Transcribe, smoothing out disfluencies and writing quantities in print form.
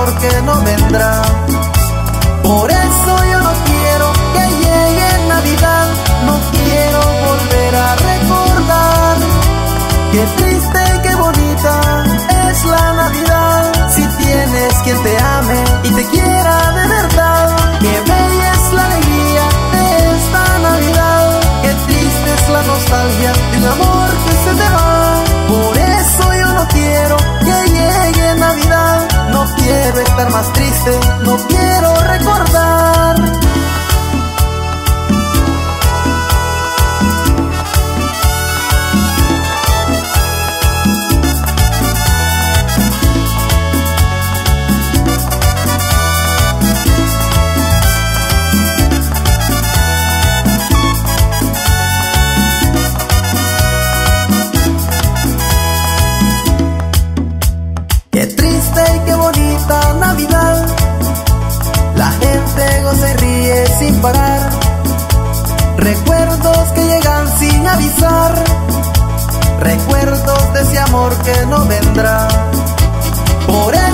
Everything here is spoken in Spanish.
amor que no vendrá. Por eso yo no quiero que llegue Navidad, no quiero volver a recordar. Qué triste y qué bonita es la Navidad, si tienes quien te ame y te quiera de verdad. Qué bella es la alegría de esta Navidad, qué triste es la nostalgia de un amor que se te va. Por eso yo no quiero que llegue Navidad, no quiero estar más triste, no quiero recordar. Qué triste y qué bonita Navidad, la gente goza y ríe sin parar. Recuerdos que llegan sin avisar, recuerdos de ese amor que no vendrá. Por